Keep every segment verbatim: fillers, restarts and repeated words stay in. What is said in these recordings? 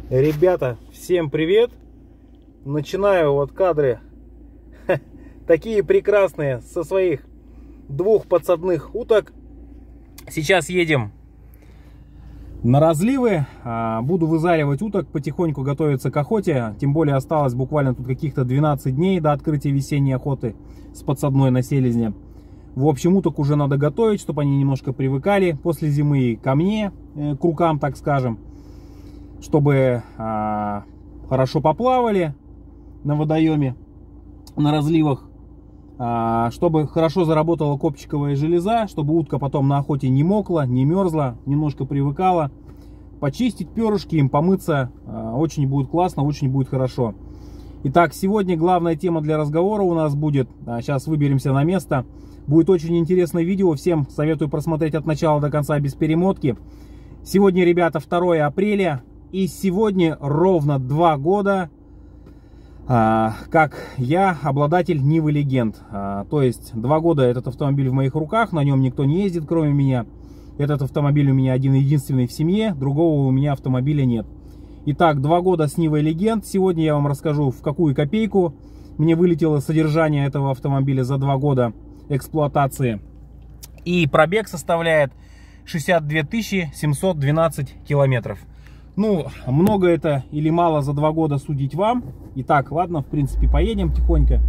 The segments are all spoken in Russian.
Ребята, всем привет! Начинаю вот кадры такие прекрасные со своих двух подсадных уток. Сейчас едем на разливы. Буду вызаривать уток, потихоньку готовиться к охоте. Тем более осталось буквально тут каких-то двенадцать дней до открытия весенней охоты с подсадной на селезне. В общем, уток уже надо готовить, чтобы они немножко привыкали после зимы ко мне, к рукам, так скажем. Чтобы а, хорошо поплавали на водоеме, на разливах, а, чтобы хорошо заработала копчиковая железа, чтобы утка потом на охоте не мокла, не мерзла, немножко привыкала. Почистить перышки, им помыться а, очень будет классно, очень будет хорошо. Итак, сегодня главная тема для разговора у нас будет, а, сейчас выберемся на место, будет очень интересное видео, всем советую просмотреть от начала до конца без перемотки. Сегодня, ребята, второе апреля. И сегодня ровно два года, а, как я обладатель Нивы Легенд. А, то есть два года этот автомобиль в моих руках, на нем никто не ездит, кроме меня. Этот автомобиль у меня один-единственный в семье, другого у меня автомобиля нет. Итак, два года с Нивой Легенд. Сегодня я вам расскажу, в какую копейку мне вылетело содержание этого автомобиля за два года эксплуатации. И пробег составляет шестьдесят две тысячи семьсот двенадцать километров. Ну, много это или мало за два года судить вам. Итак, ладно, в принципе, поедем тихонько.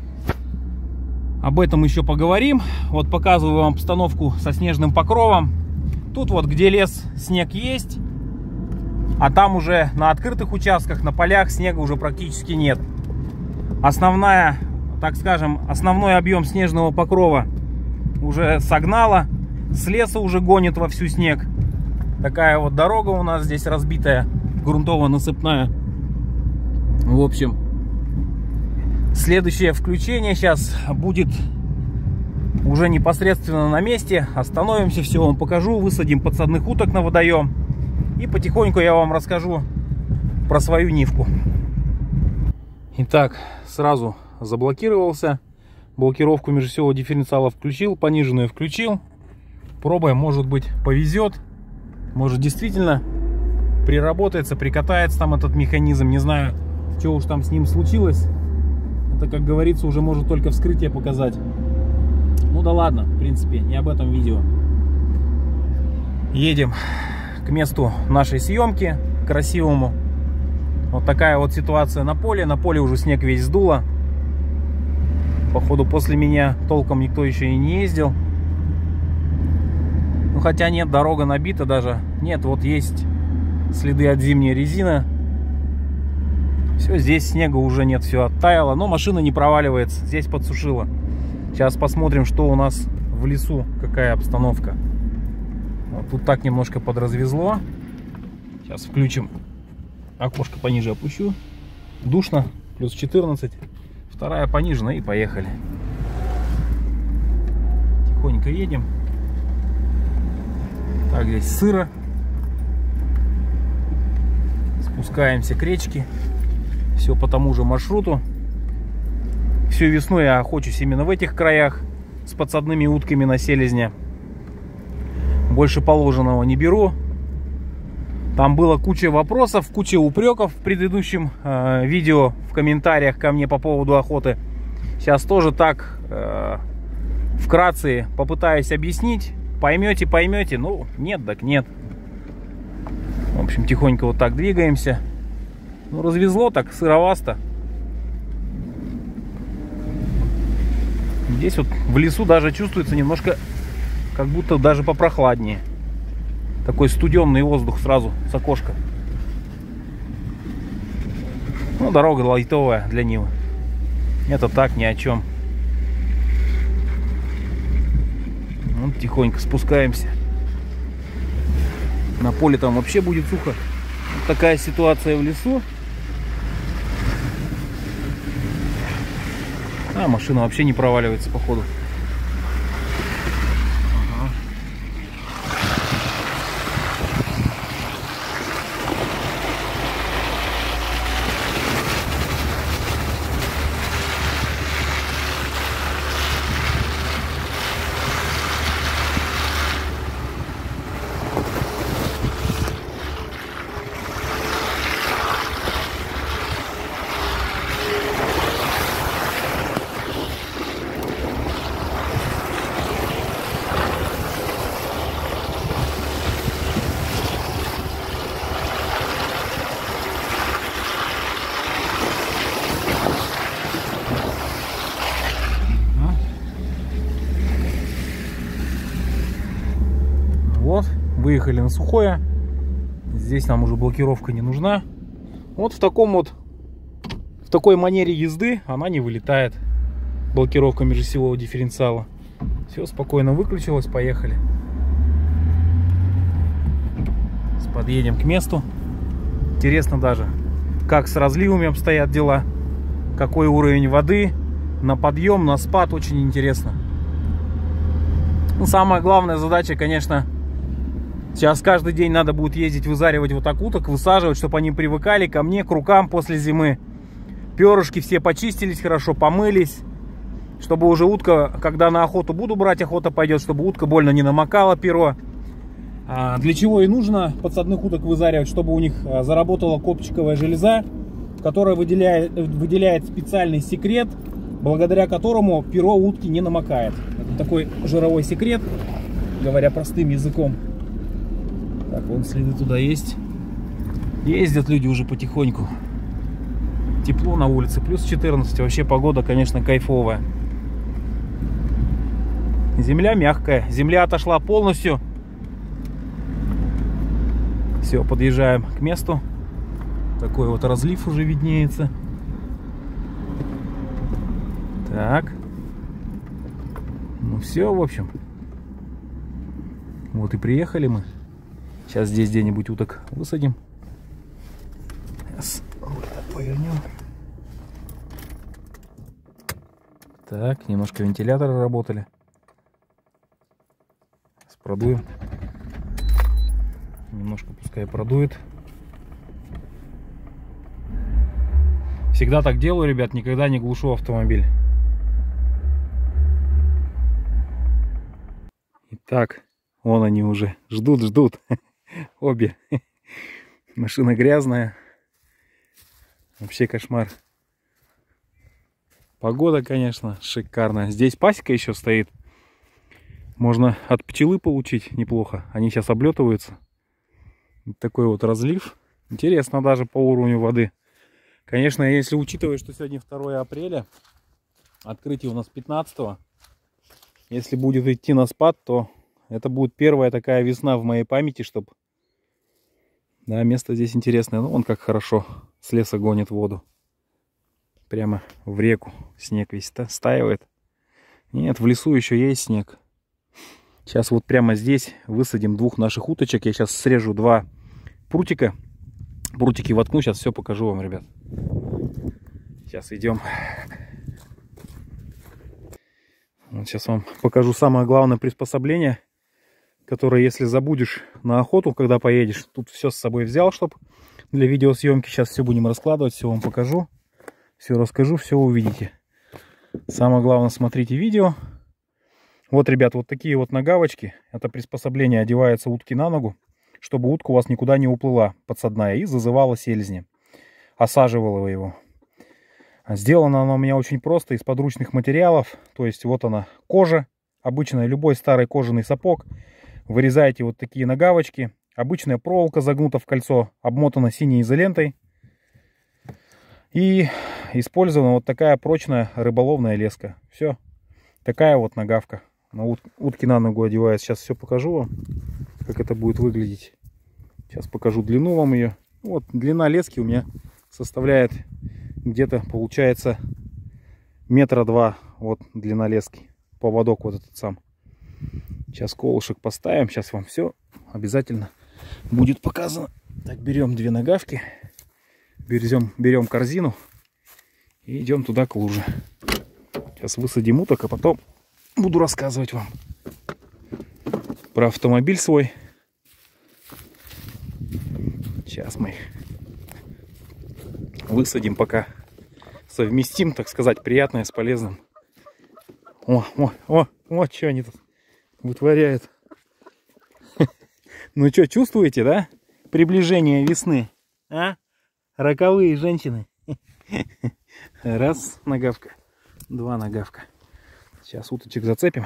Об этом еще поговорим. Вот показываю вам обстановку со снежным покровом. Тут вот, где лес, снег есть. А там уже на открытых участках, на полях снега уже практически нет. Основная, так скажем, основной объем снежного покрова уже согнало. С леса уже гонит вовсю снег. Такая вот дорога у нас здесь разбитая, грунтово-насыпная. В общем, следующее включение сейчас будет уже непосредственно на месте. Остановимся, все вам покажу, высадим подсадных уток на водоем. И потихоньку я вам расскажу про свою Нивку. Итак, сразу заблокировался. Блокировку межосевого дифференциала включил, пониженную включил. Пробуем, может быть, повезет. Может, действительно приработается, прикатается там этот механизм. Не знаю, что уж там с ним случилось. Это, как говорится, уже может только вскрытие показать. Ну да ладно, в принципе, не об этом видео. Едем к месту нашей съемки, красивому. Вот такая вот ситуация на поле. На поле уже снег весь сдуло. Походу, после меня толком никто еще и не ездил. Ну, хотя нет, дорога набита даже. Нет, вот есть следы от зимней резины. Все, здесь снега уже нет, все оттаяло. Но машина не проваливается, здесь подсушила. Сейчас посмотрим, что у нас в лесу, какая обстановка. Вот тут так немножко подразвезло. Сейчас включим. Окошко пониже опущу. Душно, плюс четырнадцать. Вторая понижена и поехали. Тихонько едем. Так, здесь сыро. Спускаемся к речке. Все по тому же маршруту. Всю весну я охочусь именно в этих краях с подсадными утками на селезне. Больше положенного не беру. Там было куча вопросов, куча упреков в предыдущем э, видео, в комментариях ко мне по поводу охоты. Сейчас тоже так э, вкратце попытаюсь объяснить. Поймете, поймете. Ну, нет, так нет. В общем, тихонько вот так двигаемся. Ну, развезло так, сыровасто. Здесь вот в лесу даже чувствуется немножко, как будто даже попрохладнее. Такой студенный воздух сразу с окошка. Ну, дорога лайтовая для Нивы. Это так, ни о чем. Вот, тихонько спускаемся. На поле там вообще будет сухо. Вот такая ситуация в лесу. А, машина вообще не проваливается, походу. Ага. выехали на сухое. Здесь нам уже блокировка не нужна. Вот в таком вот, в такой манере езды она не вылетает. Блокировка межосевого дифференциала. Все, спокойно выключилось, поехали. Подъедем к месту. Интересно даже, как с разливами обстоят дела, какой уровень воды, на подъем, на спад, очень интересно. Ну, самая главная задача, конечно, сейчас каждый день надо будет ездить, вызаривать вот так уток, высаживать, чтобы они привыкали ко мне, к рукам после зимы. Перышки все почистились хорошо, помылись, чтобы уже утка, когда на охоту буду брать, охота пойдет, чтобы утка больно не намокала перо. А для чего и нужно подсадных уток вызаривать, чтобы у них заработала копчиковая железа, которая выделяет, выделяет специальный секрет, благодаря которому перо утки не намокает. Это такой жировой секрет, говоря простым языком. Так, вон следы туда есть. Ездят люди уже потихоньку. Тепло на улице, плюс четырнадцать. Вообще погода, конечно, кайфовая. Земля мягкая. Земля отошла полностью. Все, подъезжаем к месту. Такой вот разлив уже виднеется. Так. Ну все, в общем. Вот и приехали мы. Сейчас здесь где-нибудь уток высадим. Сейчас вот так повернем. Так, немножко вентиляторы работали. Сейчас продуем. Немножко пускай продует. Всегда так делаю, ребят, никогда не глушу автомобиль. Итак, вон они уже ждут, ждут. Обе. Машина грязная. Вообще кошмар. Погода, конечно, шикарная. Здесь пасека еще стоит. Можно от пчелы получить неплохо. Они сейчас облетываются. Такой вот разлив. Интересно даже по уровню воды. Конечно, если учитывать, что сегодня второе апреля, открытие у нас пятнадцатого, если будет идти на спад, то это будет первая такая весна в моей памяти, чтобы... Да, место здесь интересное. Ну, вон как хорошо с леса гонит воду. Прямо в реку. Снег весь стаивает. Нет, в лесу еще есть снег. Сейчас вот прямо здесь высадим двух наших уточек. Я сейчас срежу два прутика. Прутики воткну, сейчас все покажу вам, ребят. Сейчас идем. Вот сейчас вам покажу самое главное приспособление, которое, если забудешь на охоту, когда поедешь, тут все с собой взял, чтобы для видеосъемки. Сейчас все будем раскладывать, все вам покажу, все расскажу, все увидите. Самое главное, смотрите видео. Вот, ребят, вот такие вот нагавочки. Это приспособление, одевается утки на ногу, чтобы утка у вас никуда не уплыла подсадная и зазывала селезни. Осаживала его. Сделано оно у меня очень просто, из подручных материалов. То есть вот она кожа, обычная, любой старый кожаный сапог. Вырезаете вот такие нагавочки. Обычная проволока загнута в кольцо, обмотана синей изолентой. И использована вот такая прочная рыболовная леска. Все. Такая вот нагавка. На ут утки на ногу одевается. Сейчас все покажу вам, как это будет выглядеть. Сейчас покажу длину вам ее. Вот длина лески у меня составляет где-то, получается, метра два. Вот длина лески. Поводок вот этот сам. Сейчас колышек поставим. Сейчас вам все обязательно будет показано. Так, берем две нагавки. Берем, берем корзину. И идем туда к луже. Сейчас высадим уток, а потом буду рассказывать вам про автомобиль свой. Сейчас мы их высадим, пока совместим, так сказать, приятное с полезным. О, о, о, о, что они тут вытворяют. Ну что, чувствуете, да? Приближение весны, а? Роковые женщины. Раз нагавка, два нагавка. Сейчас уточек зацепим.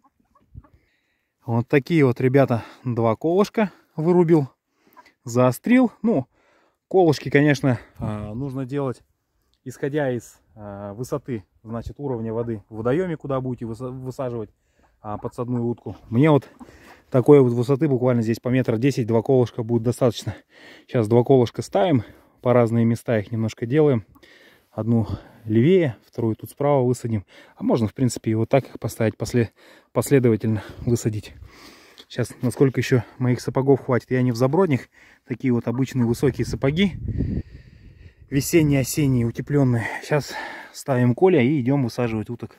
Вот такие вот, ребята, два колышка вырубил. Заострил. Ну, колышки, конечно, нужно делать, исходя из высоты, значит, уровня воды в водоеме, куда будете высаживать подсадную утку. Мне вот такой вот высоты, буквально здесь по метр десять, два колышка будет достаточно. Сейчас два колышка ставим, по разные места их немножко делаем. Одну левее, вторую тут справа высадим. А можно, в принципе, и вот так их поставить, после, последовательно высадить. Сейчас, насколько еще моих сапогов хватит. Я не в забродних, такие вот обычные высокие сапоги. Весенние, осенние, утепленные. Сейчас ставим коля и идем высаживать уток.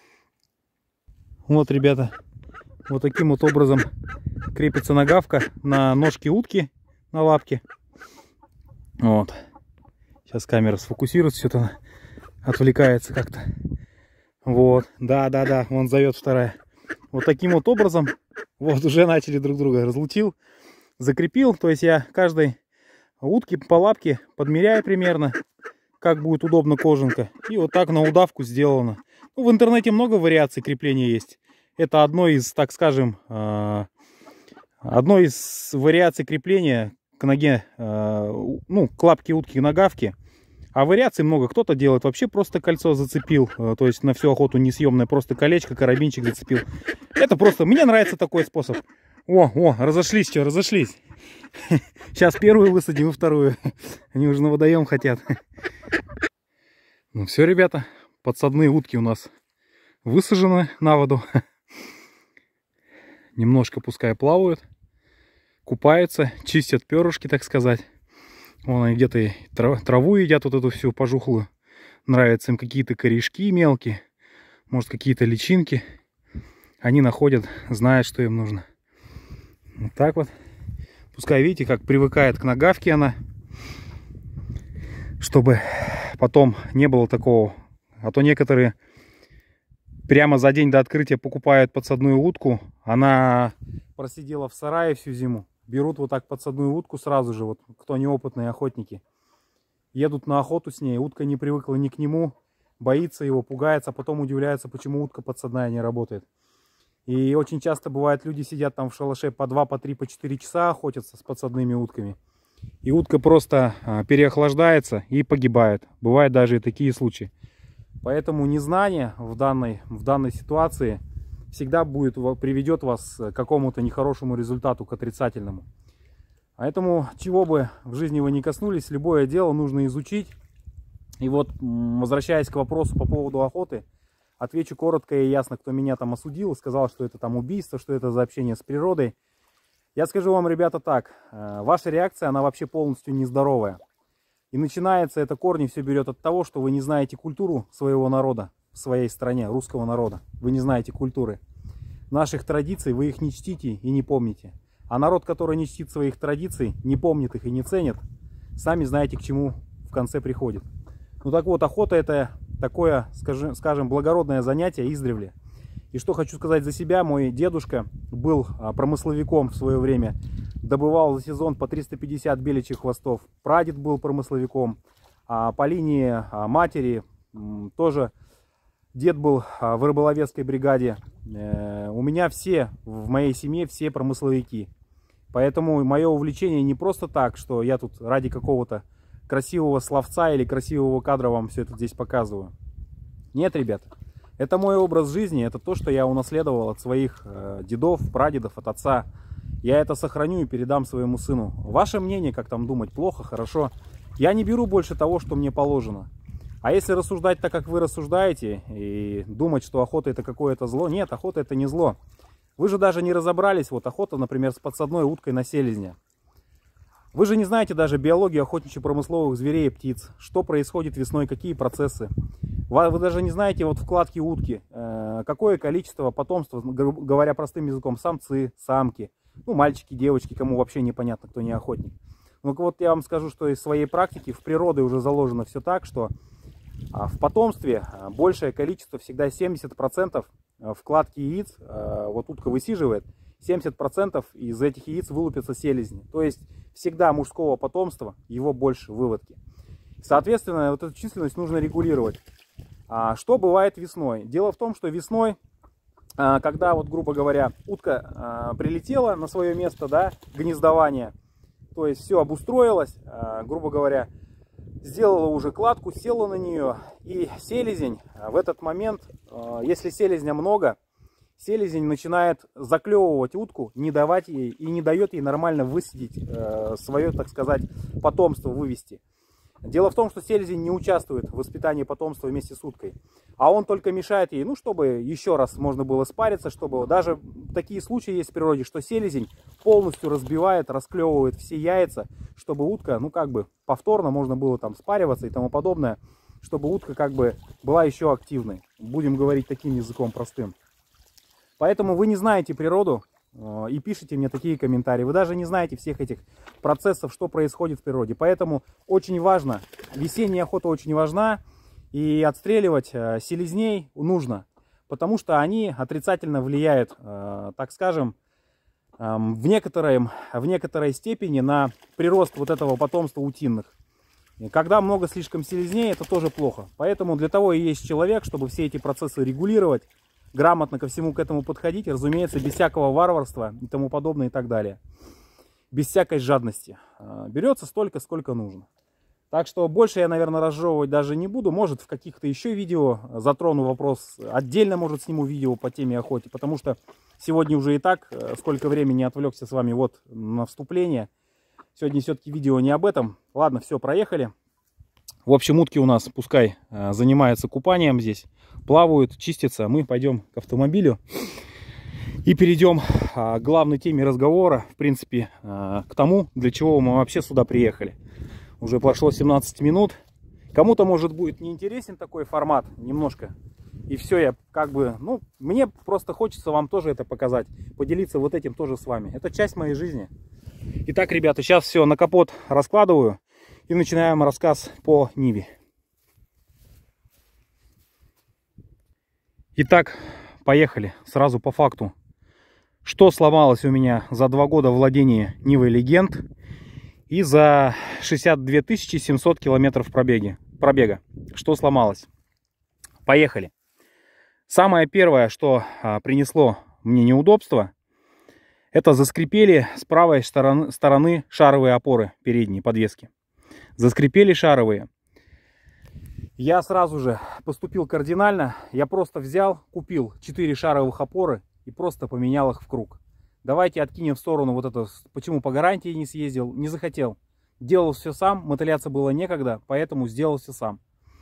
Вот, ребята, вот таким вот образом крепится нагавка на ножке утки, на лапке. Вот. Сейчас камера сфокусируется, что-то отвлекается как-то. Вот, да-да-да, вон зовет вторая. Вот таким вот образом, вот уже начали друг друга, разлучил, закрепил. То есть я каждой утке по лапке подмеряю примерно, как будет удобно кожанка. И вот так на удавку сделано. Ну, в интернете много вариаций крепления есть. Это одно из, так скажем, одно из вариаций крепления к ноге, ну, к лапке утки, нагавки. А вариаций много. Кто-то делает вообще просто кольцо зацепил, то есть на всю охоту несъемное, просто колечко, карабинчик зацепил. Это просто, мне нравится такой способ. О, о, разошлись, что, разошлись. Сейчас первую высадим и вторую. Они уже на водоем хотят. Ну все, ребята, подсадные утки у нас высажены на воду. Немножко пускай плавают, купаются, чистят перышки, так сказать. Вон они где-то и траву едят, вот эту всю пожухлую. Нравятся им какие-то корешки мелкие, может, какие-то личинки. Они находят, знают, что им нужно. Вот так вот. Пускай, видите, как привыкает к нагавке она. Чтобы потом не было такого. А то некоторые прямо за день до открытия покупают подсадную утку. Она просидела в сарае всю зиму. Берут вот так подсадную утку сразу же, вот кто неопытные охотники. Едут на охоту с ней, утка не привыкла ни к нему, боится его, пугается, а потом удивляется, почему утка подсадная не работает. И очень часто бывает, люди сидят там в шалаше по два, по три, по четыре часа охотятся с подсадными утками. И утка просто переохлаждается и погибает. Бывают даже и такие случаи. Поэтому незнание в данной, в данной ситуации всегда будет, приведет вас к какому-то нехорошему результату, к отрицательному. Поэтому, чего бы в жизни вы ни коснулись, любое дело нужно изучить. И вот, возвращаясь к вопросу по поводу охоты, отвечу коротко и ясно, кто меня там осудил, сказал, что это там убийство, что это за общение с природой. Я скажу вам, ребята, так, ваша реакция, она вообще полностью нездоровая. И начинается это, корни все берет от того, что вы не знаете культуру своего народа, в своей стране, русского народа. Вы не знаете культуры. Наших традиций вы их не чтите и не помните. А народ, который не чтит своих традиций, не помнит их и не ценит, сами знаете, к чему в конце приходит. Ну так вот, охота это такое, скажем, скажем, благородное занятие издревле. И что хочу сказать за себя, мой дедушка был промысловиком в свое время, добывал за сезон по триста пятьдесят беличьих хвостов. Прадед был промысловиком, а по линии матери тоже дед был в рыболовецкой бригаде. У меня все, в моей семье все промысловики. Поэтому мое увлечение не просто так, что я тут ради какого-то красивого словца или красивого кадра вам все это здесь показываю. Нет, ребята. Это мой образ жизни, это то, что я унаследовал от своих э, дедов, прадедов, от отца. Я это сохраню и передам своему сыну. Ваше мнение, как там думать, плохо, хорошо. Я не беру больше того, что мне положено. А если рассуждать так, как вы рассуждаете, и думать, что охота это какое-то зло, нет, охота это не зло. Вы же даже не разобрались, вот охота, например, с подсадной уткой на селезня. Вы же не знаете даже биологию охотничьо-промысловых зверей и птиц, что происходит весной, какие процессы. Вы даже не знаете вот вкладки утки, какое количество потомства, говоря простым языком, самцы, самки, ну, мальчики, девочки, кому вообще непонятно, кто не охотник. Ну вот я вам скажу, что из своей практики в природе уже заложено все так, что в потомстве большее количество, всегда семьдесят процентов вкладки яиц, вот утка высиживает, семьдесят процентов из этих яиц вылупятся селезни. То есть всегда мужского потомства, его больше выводки. Соответственно, вот эту численность нужно регулировать. А что бывает весной? Дело в том, что весной, когда, вот, грубо говоря, утка прилетела на свое место, да, гнездования, то есть все обустроилось, грубо говоря, сделала уже кладку, села на нее, и селезень в этот момент, если селезня много, селезень начинает заклевывать утку, не давать ей и не дает ей нормально высидеть э, свое, так сказать, потомство, вывести. Дело в том, что селезень не участвует в воспитании потомства вместе с уткой, а он только мешает ей, ну, чтобы еще раз можно было спариться, чтобы даже такие случаи есть в природе, что селезень полностью разбивает, расклевывает все яйца, чтобы утка, ну, как бы повторно можно было там спариваться и тому подобное, чтобы утка как бы была еще активной. Будем говорить таким языком простым. Поэтому вы не знаете природу и пишите мне такие комментарии. Вы даже не знаете всех этих процессов, что происходит в природе. Поэтому очень важно, весенняя охота очень важна. И отстреливать селезней нужно. Потому что они отрицательно влияют, так скажем, в, некоторой, в некоторой степени на прирост вот этого потомства утиных. И когда много слишком селезней, это тоже плохо. Поэтому для того и есть человек, чтобы все эти процессы регулировать, грамотно ко всему к этому подходить, разумеется, без всякого варварства и тому подобное и так далее. Без всякой жадности. Берется столько, сколько нужно. Так что больше я, наверное, разжевывать даже не буду. Может, в каких-то еще видео затрону вопрос. Отдельно, может, сниму видео по теме охоты. Потому что сегодня уже и так сколько времени отвлекся с вами вот на вступление. Сегодня все-таки видео не об этом. Ладно, все, проехали. В общем, утки у нас пускай занимаются купанием здесь. Плавают, чистятся. Мы пойдем к автомобилю. И перейдем к главной теме разговора. В принципе, к тому, для чего мы вообще сюда приехали. Уже прошло семнадцать минут. Кому-то, может, будет неинтересен такой формат немножко. И все, я как бы, ну, мне просто хочется вам тоже это показать. Поделиться вот этим тоже с вами. Это часть моей жизни. Итак, ребята, сейчас все на капот раскладываю. И начинаем рассказ по Ниве. Итак, поехали. Сразу по факту. Что сломалось у меня за два года владения Нивой Легенд и за шестьдесят две тысячи семьсот километров пробеги, пробега. Что сломалось? Поехали. Самое первое, что а, принесло мне неудобство, это заскрипели с правой стороны, стороны шаровые опоры передней подвески. Заскрипели шаровые. Я сразу же поступил кардинально. Я просто взял, купил четыре шаровых опоры и просто поменял их в круг. Давайте откинем в сторону вот это, почему по гарантии не съездил, не захотел. Делал все сам, мотыляться было некогда, поэтому сделал все сам.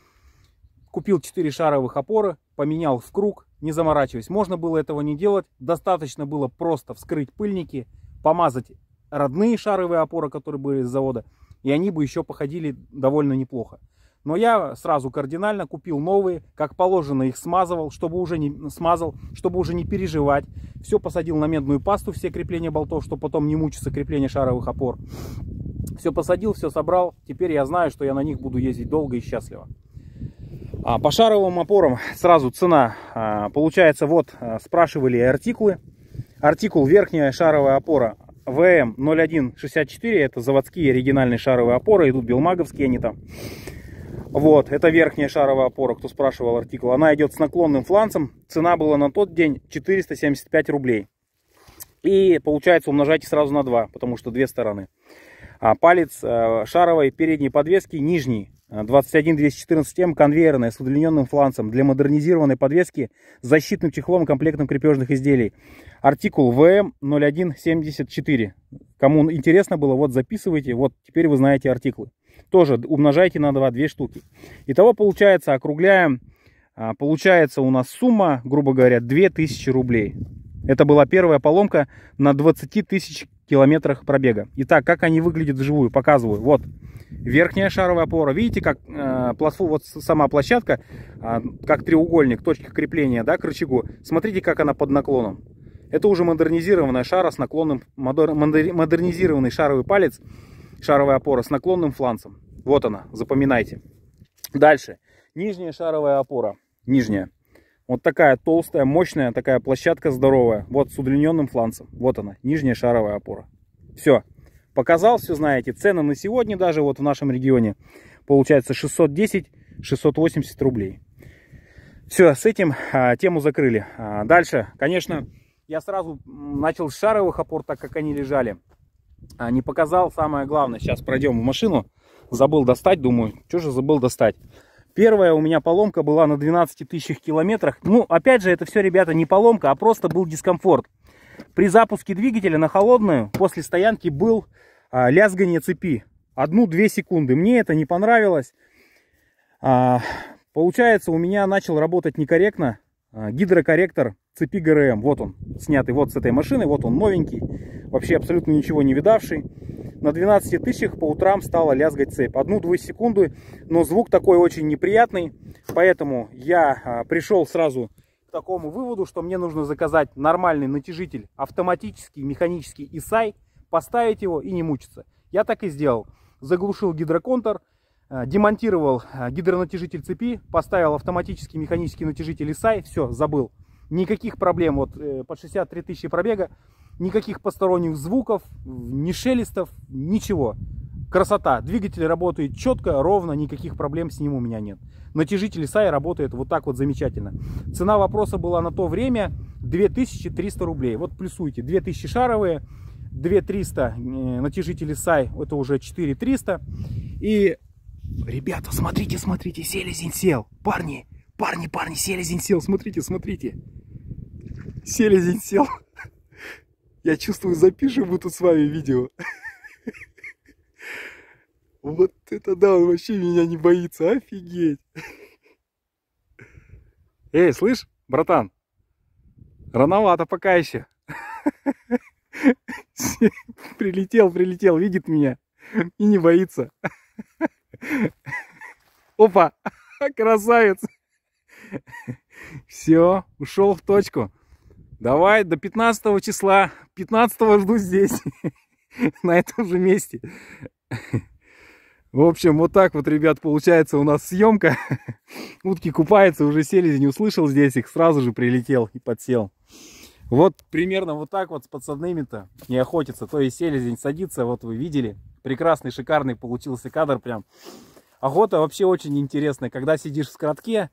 Купил четыре шаровых опоры, поменял в круг, не заморачиваясь. Можно было этого не делать, достаточно было просто вскрыть пыльники, помазать родные шаровые опоры, которые были с завода, и они бы еще походили довольно неплохо. Но я сразу кардинально купил новые, как положено их смазывал, чтобы уже не смазал, чтобы уже не переживать. Все посадил на медную пасту, все крепления болтов, чтобы потом не мучиться крепление шаровых опор. Все посадил, все собрал. Теперь я знаю, что я на них буду ездить долго и счастливо. А по шаровым опорам сразу цена. А, получается, вот спрашивали артикулы. Артикул верхняя шаровая опора вэ эм ноль один шестьдесят четыре. Это заводские оригинальные шаровые опоры. Идут белмаговские они там. Вот, это верхняя шаровая опора, кто спрашивал артикул. Она идет с наклонным фланцем. Цена была на тот день четыреста семьдесят пять рублей. И получается умножайте сразу на два, потому что две стороны. А палец шаровой передней подвески нижний. двадцать один двести четырнадцать эм конвейерная с удлиненным фланцем для модернизированной подвески с защитным чехлом и комплектом крепежных изделий. Артикул вэ эм ноль один семьдесят четыре. Кому интересно было, вот записывайте. Вот теперь вы знаете артиклы. Тоже умножайте на два, две штуки. Итого получается, округляем, получается у нас сумма, грубо говоря, две тысячи рублей. Это была первая поломка на двадцати тысячах километрах пробега. Итак, как они выглядят вживую, показываю. Вот верхняя шаровая опора. Видите, как э, платформа, вот сама площадка, э, как треугольник, точка крепления, да, к рычагу. Смотрите, как она под наклоном. Это уже модернизированная шара с наклонным, модер, модернизированный шаровый палец, шаровая опора с наклонным фланцем. Вот она, запоминайте. Дальше. Нижняя шаровая опора. Нижняя. Вот такая толстая, мощная, такая площадка здоровая. Вот с удлиненным фланцем. Вот она, нижняя шаровая опора. Все. Показал, все знаете. Цены на сегодня даже вот в нашем регионе получается шестьсот десять — шестьсот восемьдесят рублей. Все, с этим а, тему закрыли. А, дальше, конечно, я сразу начал с шаровых опор, так как они лежали. А, не показал самое главное. Сейчас пройдем в машину. Забыл достать, думаю, что же забыл достать. Первая у меня поломка была на двенадцати тысячах километрах. Ну, опять же, это все, ребята, не поломка, а просто был дискомфорт. При запуске двигателя на холодную после стоянки был а, лязгание цепи. одну-две секунды. Мне это не понравилось. А, получается, у меня начал работать некорректно а, гидрокорректор цепи ГРМ. Вот он, снятый вот с этой машины. Вот он, новенький. Вообще абсолютно ничего не видавший. На двенадцати тысячах по утрам стала лязгать цепь. одну-две секунды, но звук такой очень неприятный. Поэтому я а, пришел сразу к такому выводу, что мне нужно заказать нормальный натяжитель, автоматический, механический и эс ай, поставить его и не мучиться. Я так и сделал. Заглушил гидроконтур, а, демонтировал а, гидронатяжитель цепи, поставил автоматический механический натяжитель эс ай. Все, забыл. Никаких проблем. Вот э, под шестьдесят три тысячи пробега. Никаких посторонних звуков, ни шелестов, ничего. Красота. Двигатель работает четко, ровно, никаких проблем с ним у меня нет. Натяжитель эс ай работает вот так вот замечательно. Цена вопроса была на то время две тысячи триста рублей. Вот плюсуйте. две тысячи шаровые, две тысячи триста натяжитель эс ай, это уже четыре тысячи триста. И, ребята, смотрите, смотрите, селезень сел. Парни, парни, парни, селезень сел. Смотрите, смотрите. Селезень сел. Я чувствую, запишем мы тут с вами видео. Вот это да, он вообще меня не боится, офигеть. Эй, слышь, братан, рановато пока еще. Прилетел, прилетел, видит меня и не боится. Опа, красавец. Все, ушел в точку. Давай до пятнадцатого числа. пятнадцатого жду здесь. На этом же месте. В общем, вот так вот, ребят, получается у нас съемка. Утки купаются, уже селезень услышал здесь их, сразу же прилетел и подсел. Вот примерно вот так вот с подсадными-то не охотится. То есть селезень садится, вот вы видели. Прекрасный, шикарный получился кадр прям. Охота вообще очень интересная, когда сидишь в скоротке.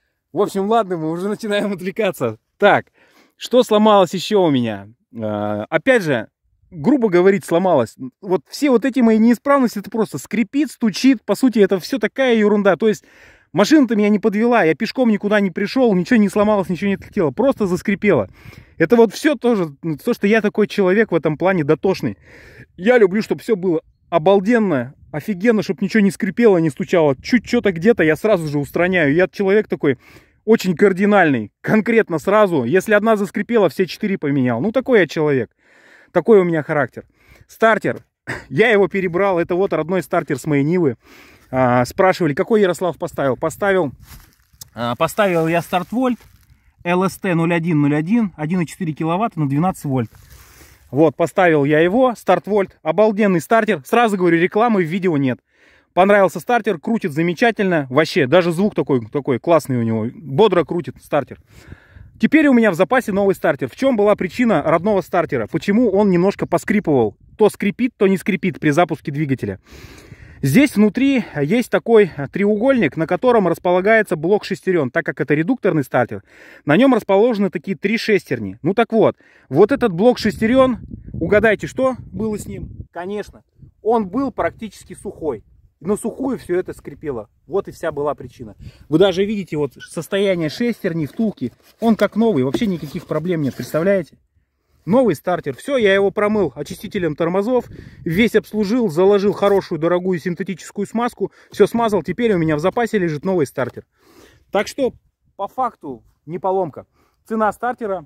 В общем, ладно, мы уже начинаем отвлекаться. Так. Что сломалось еще у меня? Э, опять же, грубо говорить, сломалось. Вот все вот эти мои неисправности, это просто скрипит, стучит. По сути, это все такая ерунда. То есть машина-то меня не подвела. Я пешком никуда не пришел, ничего не сломалось, ничего не отлетело. Просто заскрипело. Это вот все тоже, то, что я такой человек в этом плане дотошный. Я люблю, чтобы все было обалденно, офигенно, чтобы ничего не скрипело, не стучало. Чуть что-то где-то я сразу же устраняю. Я человек такой... Очень кардинальный, конкретно сразу. Если одна заскрипела, все четыре поменял. Ну, такой я человек. Такой у меня характер. Стартер. Я его перебрал. Это вот родной стартер с моей Нивы. А, спрашивали, какой Ярослав поставил. Поставил, а, поставил я старт-вольт эл эс тэ ноль один ноль один, один и четыре киловатта на двенадцать вольт. Вот, поставил я его, старт-вольт. Обалденный стартер. Сразу говорю, рекламы в видео нет. Понравился стартер, крутит замечательно. Вообще, даже звук такой, такой классный у него. Бодро крутит стартер. Теперь у меня в запасе новый стартер. В чем была причина родного стартера? Почему он немножко поскрипывал? То скрипит, то не скрипит при запуске двигателя. Здесь внутри есть такой треугольник, на котором располагается блок шестерен. Так как это редукторный стартер, на нем расположены такие три шестерни. Ну так вот, вот этот блок шестерен, угадайте, что было с ним? Конечно, он был практически сухой. На сухую все это скрипело. Вот и вся была причина. Вы даже видите вот состояние шестерни, втулки. Он как новый, вообще никаких проблем нет, представляете? Новый стартер. Все, я его промыл очистителем тормозов, весь обслужил, заложил хорошую дорогую синтетическую смазку. Все смазал, теперь у меня в запасе лежит новый стартер. Так что, по факту, не поломка. Цена стартера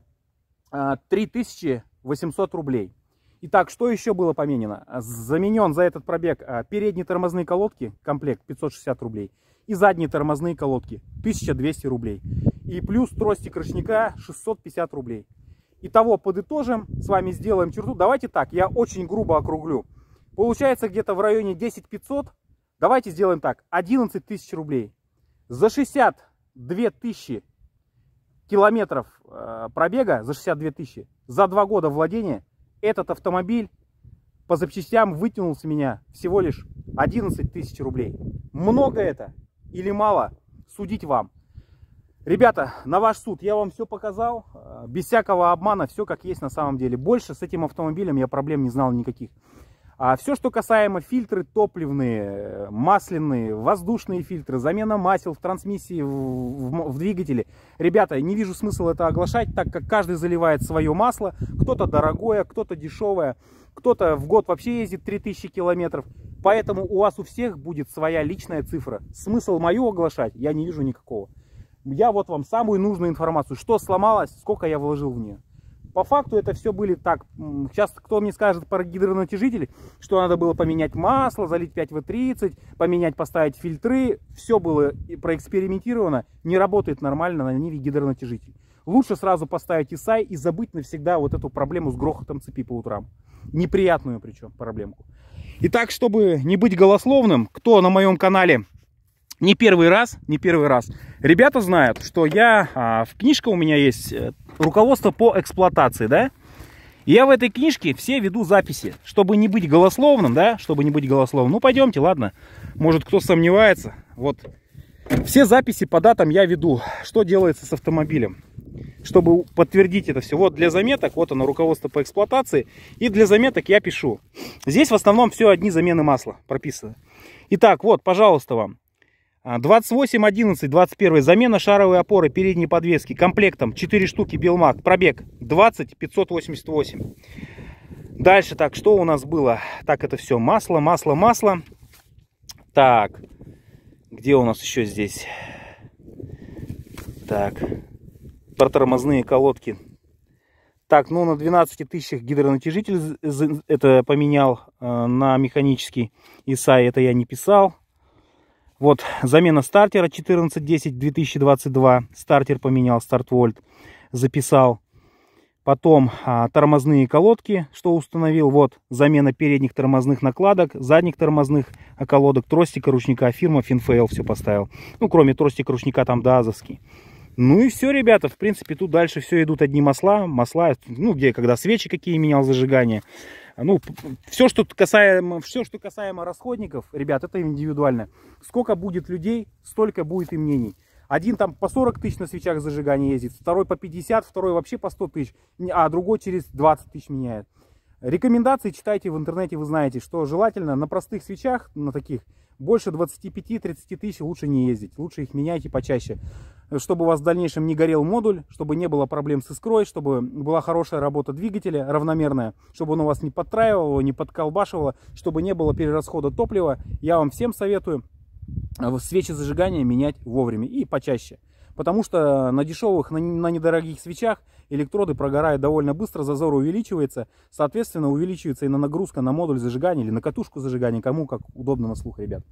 три тысячи восемьсот рублей. Итак, что еще было поменено? Заменен за этот пробег передние тормозные колодки, комплект пятьсот шестьдесят рублей, и задние тормозные колодки тысяча двести рублей. И плюс тростик ручника шестьсот пятьдесят рублей. Итого подытожим, с вами сделаем черту. Давайте так, я очень грубо округлю. Получается где-то в районе десять пятьсот. Давайте сделаем так, одиннадцать тысяч рублей. За шестьдесят две тысячи километров пробега, за шестьдесят две тысячи, за два года владения, этот автомобиль по запчастям вытянул с меня всего лишь одиннадцать тысяч рублей. Много это или мало? Судить вам. Ребята, на ваш суд, я вам все показал. Без всякого обмана, все как есть на самом деле. Больше с этим автомобилем я проблем не знал никаких. А все, что касаемо фильтры топливные, масляные, воздушные фильтры, замена масел в трансмиссии, в, в, в двигателе. Ребята, не вижу смысла это оглашать, так как каждый заливает свое масло. Кто-то дорогое, кто-то дешевое, кто-то в год вообще ездит три тысячи километров. Поэтому у вас у всех будет своя личная цифра. Смысл мою оглашать я не вижу никакого. Я вот вам самую нужную информацию, что сломалось, сколько я вложил в нее. По факту это все были так. Сейчас кто мне скажет про гидронатяжитель, что надо было поменять масло, залить пять вэ тридцать, поменять, поставить фильтры. Все было проэкспериментировано, не работает нормально на Ниве гидронатяжитель. Лучше сразу поставить и эс ай и забыть навсегда вот эту проблему с грохотом цепи по утрам. Неприятную причем проблемку. Итак, чтобы не быть голословным, кто на моем канале не первый раз, не первый раз, ребята знают, что я, а, в книжке у меня есть руководство по эксплуатации, да, и я в этой книжке все веду записи, чтобы не быть голословным, да, чтобы не быть голословным. Ну, пойдемте, ладно, может, кто сомневается, вот, все записи по датам я веду, что делается с автомобилем, чтобы подтвердить это все. Вот для заметок, вот оно, руководство по эксплуатации, и для заметок я пишу. Здесь в основном все одни замены масла прописаны. Итак, вот, пожалуйста, вам. двадцать восемь одиннадцать двадцать один. Замена шаровой опоры передней подвески комплектом четыре штуки Белмаг. Пробег двадцать пятьсот восемьдесят восемь. Дальше, так, что у нас было? Так, это все масло, масло, масло. Так, где у нас еще здесь? Так, про тормозные колодки. Так, ну на двенадцати тысячах гидронатяжитель это поменял э, на механический. и эс ай это я не писал. Вот замена стартера четырнадцать десять две тысячи двадцать два. Стартер поменял, старт-вольт записал. Потом а, тормозные колодки, что установил. Вот замена передних тормозных накладок, задних тормозных колодок, тростика, ручника, фирма Финфейл все поставил. Ну, кроме тростика, ручника, там даазовский. Ну и все, ребята, в принципе, тут дальше все идут одни масла. Масла, ну, где, когда свечи какие менял, зажигание. Ну, все, что касаемо, все, что касаемо расходников, ребят, это индивидуально. Сколько будет людей, столько будет и мнений. Один там по сорок тысяч на свечах зажигания ездит, второй по пятьдесят, второй вообще по сто тысяч, а другой через двадцать тысяч меняет. Рекомендации читайте в интернете, вы знаете, что желательно на простых свечах, на таких, больше двадцати пяти тридцати тысяч лучше не ездить. Лучше их меняйте почаще, чтобы у вас в дальнейшем не горел модуль, чтобы не было проблем с искрой, чтобы была хорошая работа двигателя, равномерная, чтобы он у вас не подтраивал, не подколбашивало, чтобы не было перерасхода топлива. Я вам всем советую свечи зажигания менять вовремя и почаще. Потому что на дешевых, на, на недорогих свечах электроды прогорают довольно быстро, зазор увеличивается. Соответственно, увеличивается и на нагрузка на модуль зажигания или на катушку зажигания, кому как удобно на слух, ребят.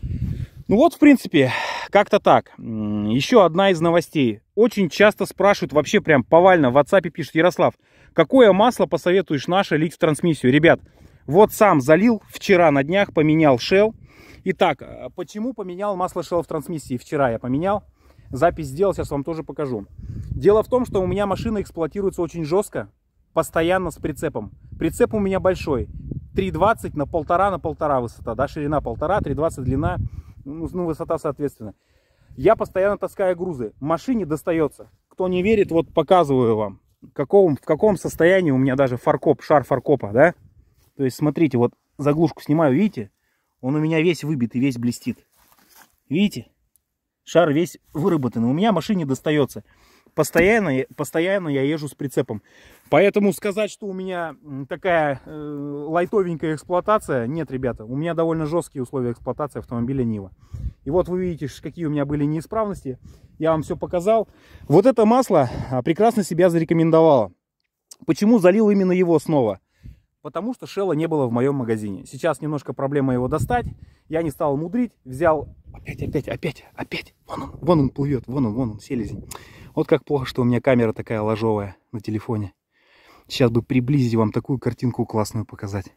Ну вот, в принципе, как-то так. Еще одна из новостей. Очень часто спрашивают, вообще прям повально в WhatsApp пишут: Ярослав, какое масло посоветуешь наше лить в трансмиссию? Ребят, вот сам залил вчера на днях, поменял Shell. Итак, почему поменял масло Shell в трансмиссии? Вчера я поменял. Запись сделал, сейчас вам тоже покажу. Дело в том, что у меня машина эксплуатируется очень жестко, постоянно с прицепом. Прицеп у меня большой, три двадцать на полтора на полтора высота, да, ширина полтора, три двадцать длина, ну, высота соответственно. Я постоянно таскаю грузы, машине достается. Кто не верит, вот показываю вам, в каком, в каком состоянии у меня даже фаркоп, шар фаркопа, да. То есть смотрите, вот заглушку снимаю, видите, он у меня весь выбитый, весь блестит, видите? Шар весь выработанный. У меня машине достается. Постоянно, постоянно я езжу с прицепом. Поэтому сказать, что у меня такая э, лайтовенькая эксплуатация, нет, ребята. У меня довольно жесткие условия эксплуатации автомобиля Нива. И вот вы видите, какие у меня были неисправности. Я вам все показал. Вот это масло прекрасно себя зарекомендовало. Почему залил именно его снова? Потому что Shell не было в моем магазине. Сейчас немножко проблема его достать. Я не стал мудрить. Взял... Опять, опять, опять, опять. Вон он, вон он плывет. Вон он, вон он, селезень. Вот как плохо, что у меня камера такая ложовая на телефоне. Сейчас бы приблизить вам такую картинку классную показать.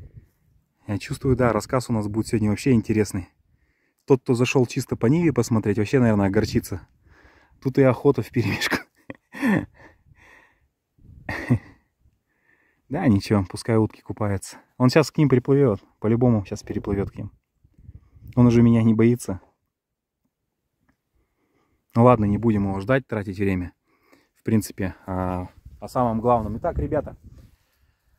Я чувствую, да, рассказ у нас будет сегодня вообще интересный. Тот, кто зашел чисто по Ниве посмотреть, вообще, наверное, огорчится. Тут и охота вперемешку. Да, ничего, пускай утки купаются. Он сейчас к ним приплывет. По-любому сейчас переплывет к ним. Он уже меня не боится. Ну ладно, не будем его ждать, тратить время. В принципе, о, о самом главном. Итак, ребята,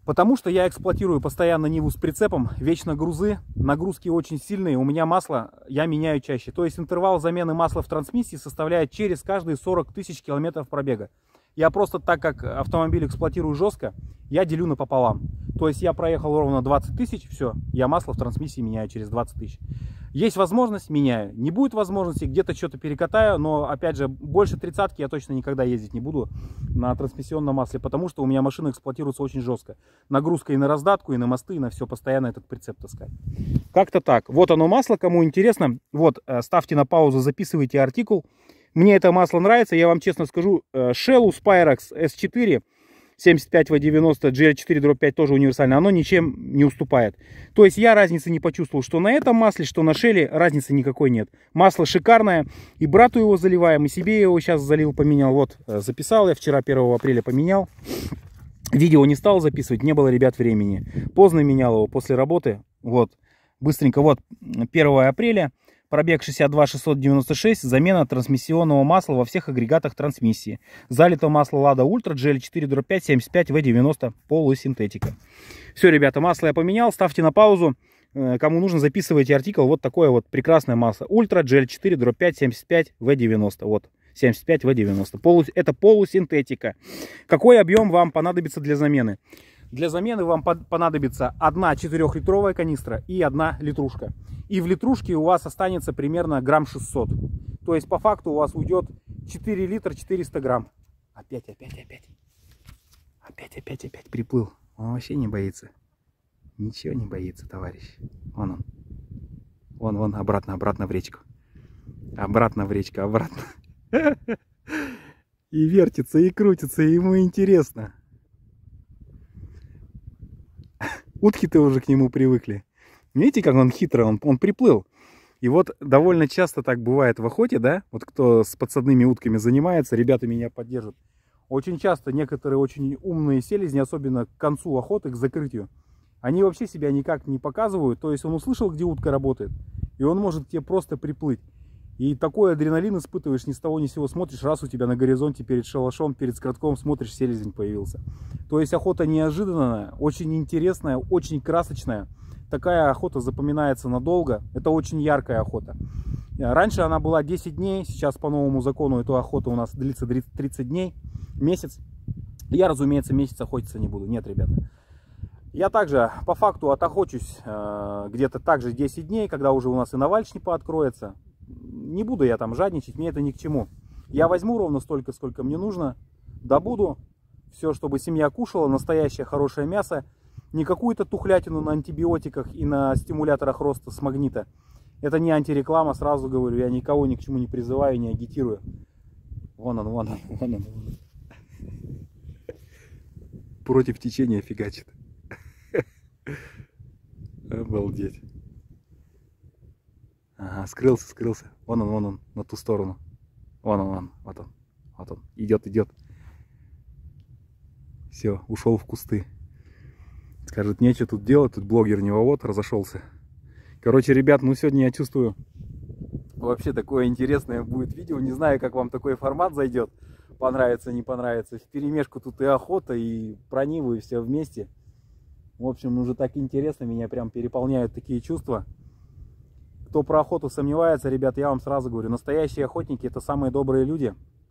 Потому что я эксплуатирую постоянно Ниву с прицепом, вечно грузы, нагрузки очень сильные, у меня масло я меняю чаще. То есть интервал замены масла в трансмиссии составляет через каждые сорок тысяч километров пробега. Я просто, так как автомобиль эксплуатирую жестко, я делю напополам. То есть я проехал ровно двадцать тысяч, все, я масло в трансмиссии меняю через двадцать тысяч. Есть возможность, меняю. Не будет возможности, где-то что-то перекатаю, но, опять же, больше тридцатки я точно никогда ездить не буду на трансмиссионном масле, потому что у меня машина эксплуатируется очень жестко. Нагрузка и на раздатку, и на мосты, и на все, постоянно этот прицеп таскать. Как-то так. Вот оно масло, кому интересно. Вот, ставьте на паузу, записывайте артикул. Мне это масло нравится, я вам честно скажу. Shell Spyrex эс четыре семьдесят пять вэ девяносто джи эл четыре дробь пять тоже универсальное, оно ничем не уступает. То есть я разницы не почувствовал, что на этом масле, что на Shell, разницы никакой нет. Масло шикарное, и брату его заливаем, и себе его сейчас залил, поменял. Вот, записал я, вчера первого апреля поменял. Видео не стал записывать, не было, ребят, времени. Поздно менял его после работы. Вот, быстренько, вот, первого апреля. Пробег шестьдесят два шестьсот девяносто шесть, замена трансмиссионного масла во всех агрегатах трансмиссии. Залито масло Lada Ultra джи эл четыре дробь пять семьдесят пять вэ девяносто полусинтетика. Все, ребята, масло я поменял, ставьте на паузу. Кому нужно, записывайте артикл. Вот такое вот прекрасное масло. Ultra джи эл четыре дробь пять семьдесят пять вэ девяносто. Вот, семьдесят пять вэ девяносто. Полу... Это полусинтетика. Какой объем вам понадобится для замены? Для замены вам понадобится одна четырехлитровая канистра и одна литрушка. И в литрушке у вас останется примерно грамм шестьсот. То есть по факту у вас уйдет четыре литра четыреста грамм. Опять, опять, опять. Опять, опять, опять приплыл. Он вообще не боится. Ничего не боится, товарищ. Вон он. Вон, вон, обратно, обратно в речку. Обратно в речку, обратно. И вертится, и крутится, и ему интересно. Утки-то уже к нему привыкли. Видите, как он хитро, он, он приплыл. И вот довольно часто так бывает в охоте, да? Вот кто с подсадными утками занимается, ребята меня поддержат. Очень часто некоторые очень умные селезни, особенно к концу охоты, к закрытию, они вообще себя никак не показывают. То есть он услышал, где утка работает, и он может к тебе просто приплыть. И такой адреналин испытываешь, ни с того ни с сего смотришь, раз у тебя на горизонте перед шалашом, перед скротком смотришь, селезень появился. То есть охота неожиданная, очень интересная, очень красочная. Такая охота запоминается надолго. Это очень яркая охота. Раньше она была десять дней, сейчас по новому закону эта охота у нас длится тридцать дней, месяц. Я, разумеется, месяц охотиться не буду. Нет, ребята. Я также по факту отохочусь э, где-то также десять дней, когда уже у нас и навальчник пооткроется. Не буду я там жадничать, мне это ни к чему. Я возьму ровно столько, сколько мне нужно, добуду все, чтобы семья кушала, настоящее хорошее мясо, не какую-то тухлятину на антибиотиках и на стимуляторах роста с магнита. Это не антиреклама, сразу говорю, я никого ни к чему не призываю, не агитирую. Вон он, вон он, вон он. Вон он. Против течения фигачит. Обалдеть. Ага, скрылся, скрылся. Вон он, вон он, на ту сторону. Вон он, вон, вот он, вот он. Идет, идет. Все, ушел в кусты. Скажет, нечего тут делать, тут блогер не вовод, разошелся. Короче, ребят, ну сегодня я чувствую, вообще такое интересное будет видео. Не знаю, как вам такой формат зайдет. Понравится, не понравится. Вперемешку тут и охота, и про Ниву, и все вместе. В общем, уже так интересно, меня прям переполняют такие чувства. Кто про охоту сомневается, ребят, я вам сразу говорю, настоящие охотники — это самые добрые люди.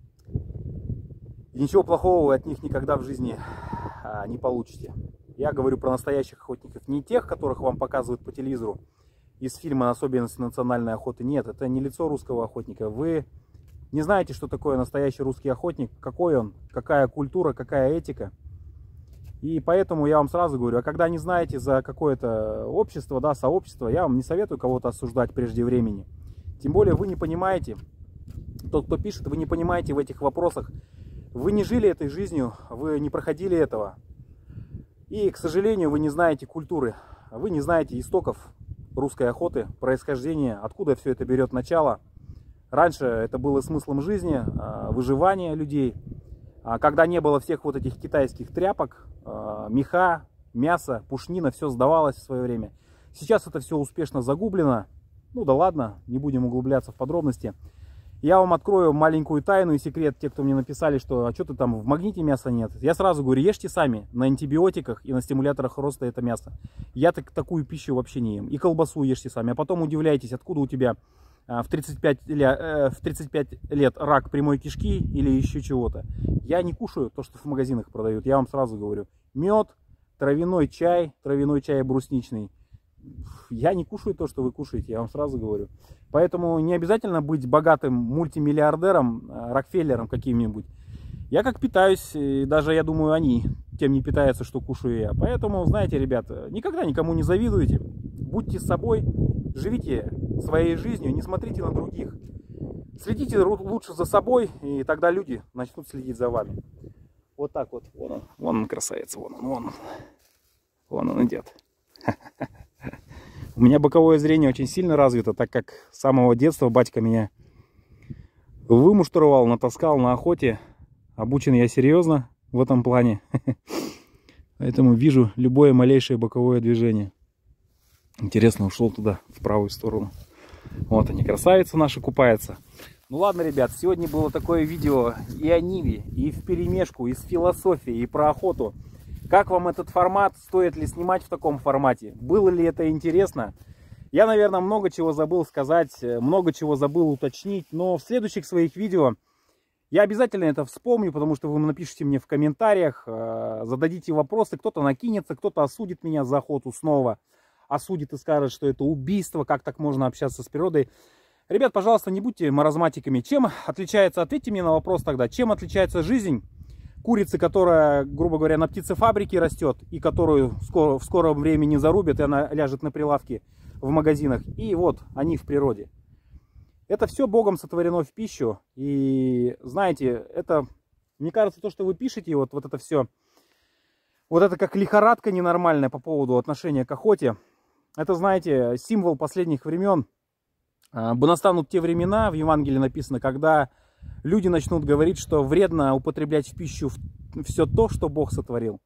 И ничего плохого вы от них никогда в жизни а, не получите. Я говорю про настоящих охотников, не тех, которых вам показывают по телевизору из фильма «Особенности национальной охоты». Нет, это не лицо русского охотника. Вы не знаете, что такое настоящий русский охотник, какой он, какая культура, какая этика. И поэтому я вам сразу говорю, а когда не знаете за какое-то общество, да, сообщество, я вам не советую кого-то осуждать прежде времени. Тем более вы не понимаете, тот, кто пишет, вы не понимаете в этих вопросах, вы не жили этой жизнью, вы не проходили этого. И, к сожалению, вы не знаете культуры, вы не знаете истоков русской охоты, происхождения, откуда все это берет начало. Раньше это было смыслом жизни, выживания людей. Когда не было всех вот этих китайских тряпок, меха, мясо, пушнина, все сдавалось в свое время. Сейчас это все успешно загублено. Ну да ладно, не будем углубляться в подробности. Я вам открою маленькую тайну и секрет, те, кто мне написали, что а что ты там, в магните мяса нет. Я сразу говорю, ешьте сами, на антибиотиках и на стимуляторах роста это мясо. Я так, такую пищу вообще не ем. И колбасу ешьте сами, а потом удивляйтесь, откуда у тебя а, в, тридцать пять, э, в тридцать пять лет рак прямой кишки или еще чего-то. Я не кушаю то, что в магазинах продают, я вам сразу говорю. Мед, травяной чай, травяной чай брусничный. Я не кушаю то, что вы кушаете, я вам сразу говорю. Поэтому не обязательно быть богатым мультимиллиардером, Рокфеллером каким-нибудь. Я как питаюсь, и даже, я думаю, они тем не питаются, что кушаю я. Поэтому, знаете, ребята, никогда никому не завидуйте. Будьте собой, живите своей жизнью, не смотрите на других. Следите лучше за собой, и тогда люди начнут следить за вами. Вот так вот. Вон он, вон он красавец, вон он, вон он. Вон он идет. У меня боковое зрение очень сильно развито, так как с самого детства батька меня вымуштровал, натаскал на охоте. Обучен я серьезно в этом плане. Поэтому вижу любое малейшее боковое движение. Интересно, ушел туда, в правую сторону. Вот они, красавицы наши, купаются. Ну ладно, ребят, сегодня было такое видео и о Ниве, и вперемешку, и с философией, и про охоту. Как вам этот формат? Стоит ли снимать в таком формате? Было ли это интересно? Я, наверное, много чего забыл сказать, много чего забыл уточнить, но в следующих своих видео я обязательно это вспомню, потому что вы напишите мне в комментариях, зададите вопросы, кто-то накинется, кто-то осудит меня за охоту снова, осудит и скажет, что это убийство, как так можно общаться с природой. Ребят, пожалуйста, не будьте маразматиками. Чем отличается, ответьте мне на вопрос тогда, чем отличается жизнь курицы, которая, грубо говоря, на птицефабрике растет, и которую скоро, в скором времени зарубят, и она ляжет на прилавке в магазинах, и вот они в природе. Это все Богом сотворено в пищу, и знаете, это, мне кажется, то, что вы пишете, вот, вот это все, вот это как лихорадка ненормальная по поводу отношения к охоте, это, знаете, символ последних времен. Настанут те времена, в Евангелии написано, когда люди начнут говорить, что вредно употреблять в пищу все то, что Бог сотворил.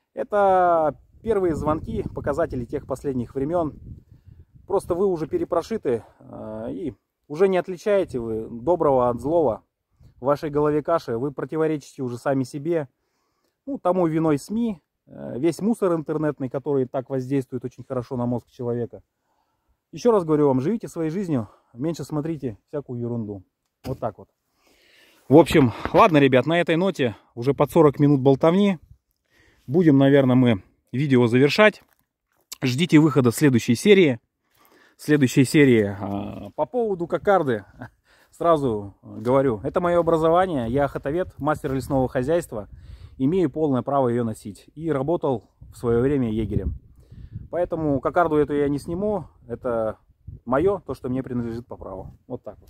Это первые звонки, показатели тех последних времен. Просто вы уже перепрошиты и уже не отличаете вы доброго от злого. В вашей голове каша, вы противоречите уже сами себе. Ну, тому виной СМИ, весь мусор интернетный, который так воздействует очень хорошо на мозг человека. Еще раз говорю вам, живите своей жизнью, меньше смотрите всякую ерунду. Вот так вот. В общем, ладно, ребят, на этой ноте уже под сорок минут болтовни. Будем, наверное, мы видео завершать. Ждите выхода следующей серии. Следующей серии по поводу кокарды. Сразу говорю, это мое образование. Я охотовед, мастер лесного хозяйства. Имею полное право ее носить. И работал в свое время егерем. Поэтому кокарду эту я не сниму. Это мое, то, что мне принадлежит по праву. Вот так вот.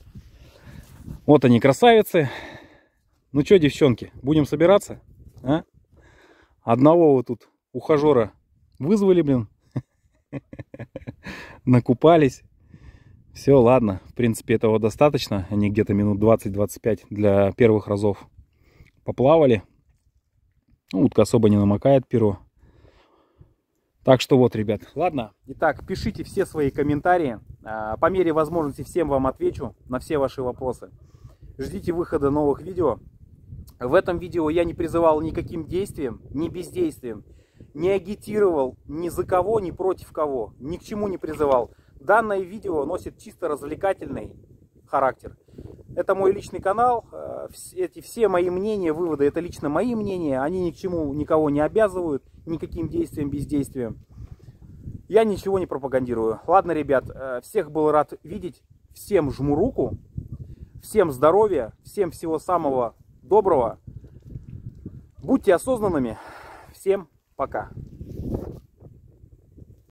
Вот они, красавицы. Ну что, девчонки, будем собираться? А? Одного вот тут ухажера вызвали, блин. Накупались. Все, ладно. В принципе, этого достаточно. Они где-то минут двадцать-двадцать пять для первых разов поплавали. Ну, утка особо не намокает перо. Так что вот, ребят. Ладно. Итак, пишите все свои комментарии. По мере возможности всем вам отвечу на все ваши вопросы. Ждите выхода новых видео. В этом видео я не призывал никаким действиям, ни бездействием. Не агитировал ни за кого, ни против кого. Ни к чему не призывал. Данное видео носит чисто развлекательный характер. Это мой личный канал. Эти все мои мнения, выводы, это лично мои мнения. Они ни к чему никого не обязывают. Никаким действием, бездействием. Я ничего не пропагандирую. Ладно, ребят, всех был рад видеть. Всем жму руку. Всем здоровья. Всем всего самого доброго. Будьте осознанными. Всем пока.